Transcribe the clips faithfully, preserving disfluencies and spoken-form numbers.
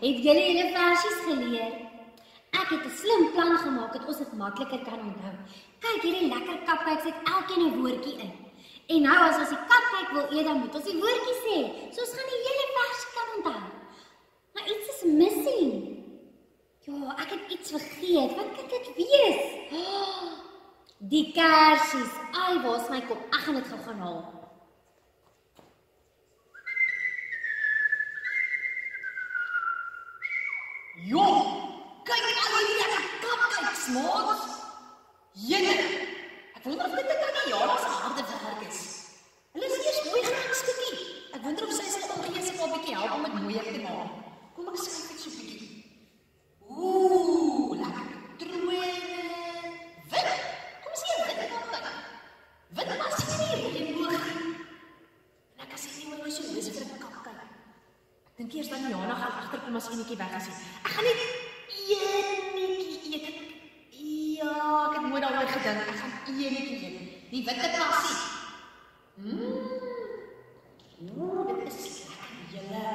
Het julle julle versies geleer? Ek het 'n slim plan gemaak dat ons dit makliker kan onthou. Kyk, hierdie lekker cupcakes het elkeen 'n woordjie in. En nou as ons die cupcake wil eet, dan moet ons die woordjie sê. So ons gaan die hele versie kan onthou. Maar iets is missing. Ja, ek het iets vergeet. Wat kan dit wees? Oh, die kersies. Ai, waar is my kop? Ek gaan dit gou gaan haal. Jo, kyk al hierdie lekker cupcakes, maat. Jene, ek wonder of dit net aan die Jana se harde werk is. Hulle is eers mooi gerangskik nie. Ek wonder of sy sal omgee sy 'n bietjie help om dit mooier te maak. Kom ek skryf dit so 'n bietjie. Ooh, lekker troe. Wit. Kom sien wit cupcake. Wit was hier in boog. En ek as ek nie meer so lus vir 'n cupcake. Ek dink eers dan Jana gaan agterkom as enetjie weg is. Ek gaan net enetjie eet. Ja, ek het mooi daaroor gedink. Ek gaan enetjie eet. Die witte passie. Mmm. Ooh, dit is lekker, julle.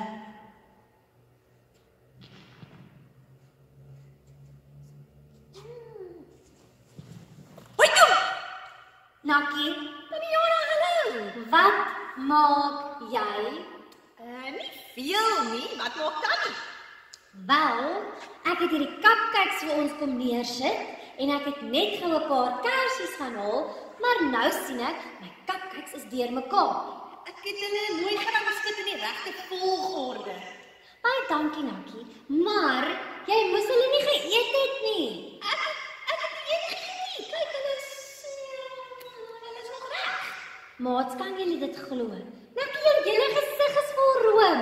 Hoi toe! Nakkie, Tannie Jana, hallo. wat maak jy? Uh, nie veel nie, wat maak Tannie? Wel, ek het hierdie cupcakes vir ons kom neersit en ek het net gou 'n paar kersies gaan haal, maar nou sien ek my cupcakes is deurmekaar. Ek het hulle mooi gerangskik in die regte volgorde. Baie dankie, Nakkie, maar jy moes hulle nie geëet het nie. Ek ek het nie eet nie. Kyk, hulle is hulle is nog reg. Maats, kan julle dit glo? Nakkie, jou hele gesig is vol room.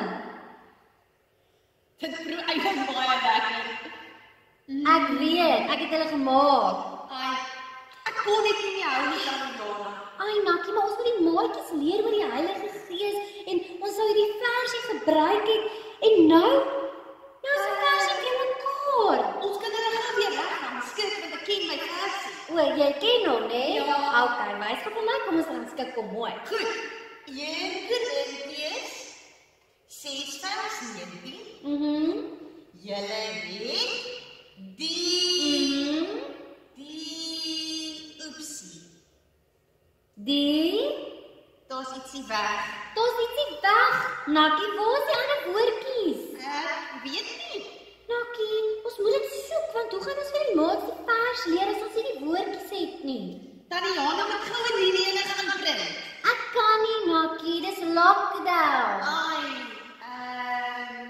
Dit proe eintlik baie lekker. Ek weet, ek het hulle gemaak. Ai, ek kon net nie hou nie van Jana. Ai, Nakkie, maar ons moet die maatjies leer oor die Heilige Gees en ons sou hierdie versie gebruik het en nou, nou is die versie weer mekaar. Ons kan hulle gaan weer reg gaan skik want ek ken my versie. O, jy ken hom, né? Ja. Okay, wys gou vir my, kom ons gaan skik kom mooi. Goed. een Korintiërs ses vers negentien. Mhm. Julle weet die Mhm. die oepsie. Die Daar's ietsie weg. Daar's ietsie weg. Nakkie, waar is die ander woordjies? Ek weet nie. Nakkie, ons moet dit soek want hoe gaan ons vir die maats die vers leer as ons nie die woordjies het nie? Tannie Jana moet gou in hierdie ene gaan print. Ek kan nie, Nakkie, dis lockdown. Ai. Ehm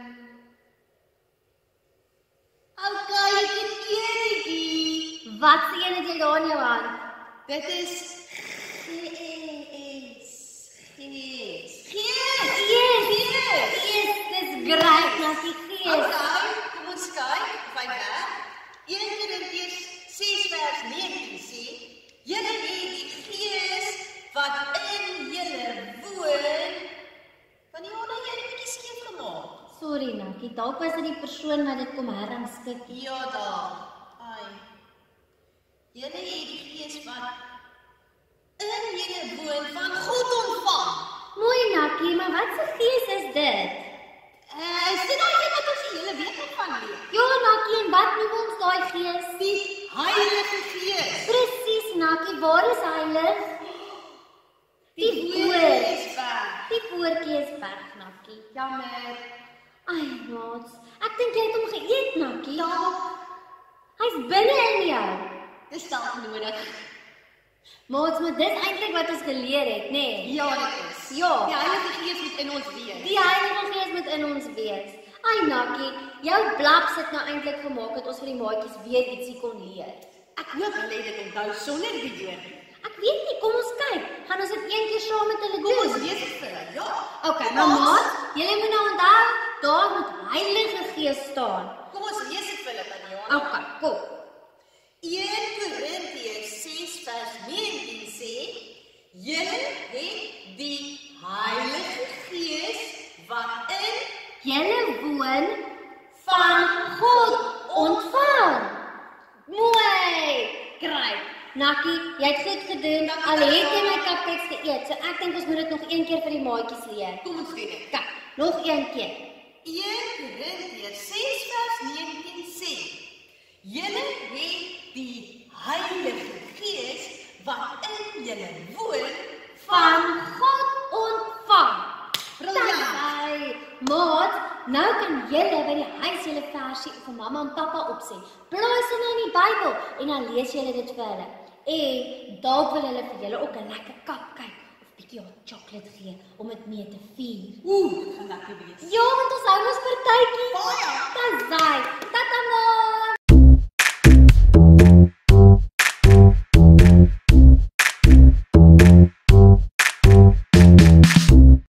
Okay, ek het enetjie. Wat se een het jy daar in jou hand? Dit is gees. Gees. Gees. Yes, yes, yes, dis great, Nakkie, gees. Okay, kom ons kyk of hy werk. een Korintiërs ses vers negentien sê, julle het die Gees wat in julle woon. Kan nie onder jy 'n bietjie skeef gemaak? Sorry, Nakkie, dalk was dit die persoon wat dit kom herrangskik. Ja, daar. Ai. Julle het die Gees wat in julle woon van God ontvang. Mooi, Nakkie, maar wat se gees is dit? Uh, is dit daai een wat ons die hele week op van leer? Ja, Nakkie, en wat noem ons daai gees? Die Heilige Gees. Presies, Nakkie, waar is heilig? Die woord. is weg. Die woordjie is weg, Nakkie. Jammer. Ai, maats, ek dink jy het hom geëet, Nakkie. Dalk Hy's binne in jou. dis dalk nodig. Maats, maar dis eintlik wat ons geleer het, nê? Nee? Ja, dit is. Ja. Die Heilige Gees moet in ons wees. Die Heilige Gees moet in ons wees. Ai, Nakkie, jou blap sit nou eintlik gemaak dat ons vir die maatjies weer ietsie kon leer. Ek hoop hulle het dit onthou sonder die woord. Ek weet nie, kom ons kyk. Gaan ons dit een keer saam met hulle Kom doen? ons lees dit vir hulle. Ja. Okay, Kom maar ons- maat, julle moet nou onthou, daar moet Heilige Gees staan. Kom ons lees dit vir hulle dan, Johan. Okay, kom. een Korintiërs ses vers negentien sê, julle het die Heilige Gees wat in Julle woon van God ontvang. Mooi. Great. Nakkie, jy het goed gedoen. Al het jy my cupcakes geëet, so ek dink ons moet dit nog een keer vir die maatjies leer. Kom ons doen dit. Kyk, nog een keer. een Korintiërs ses Julle het die Heilige Gees wat in julle woon Van God ontvang. Briljant. Dankie. Maat, nou kan julle by die huis julle versie vir mamma en pappa opsê. Blaai se nou in die Bybel en dan lees julle dit vir hulle. En dalk wil hulle vir julle ook 'n lekker cupcake of bietjie hot chocolate gee om dit mee te vier. Oeh, dit gaan lekker wees. Ja, want ons hou ons partytjie. Baie. Dis daai.